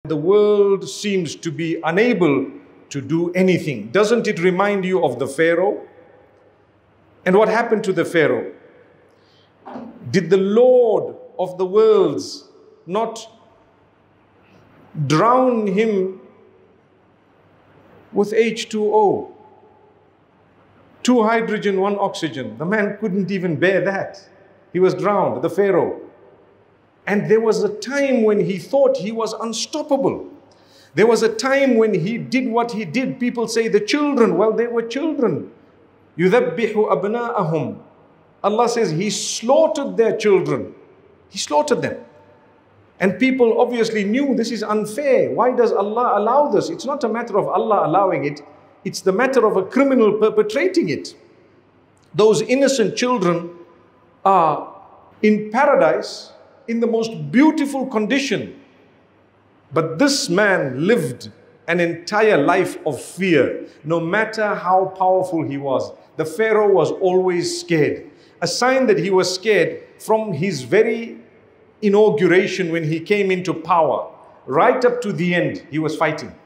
the world seems to be unable to do anything. Doesn't it remind you of the Pharaoh? And what happened to the Pharaoh? Did the Lord of the worlds not drown him with H2O? 2 hydrogen, 1 oxygen. The man couldn't even bear that. He was drowned, the Pharaoh. And there was a time when he thought he was unstoppable. There was a time when he did what he did. People say the children, well, they were children. يُذَبِّحُ أَبْنَاءَهُمْ. Allah says he slaughtered their children. He slaughtered them. And people obviously knew this is unfair. Why does Allah allow this? It's not a matter of Allah allowing it. It's the matter of a criminal perpetrating it. Those innocent children are in paradise in the most beautiful condition. But this man lived an entire life of fear, no matter how powerful he was. The Pharaoh was always scared. A sign that he was scared from his very inauguration when he came into power, right up to the end, he was fighting.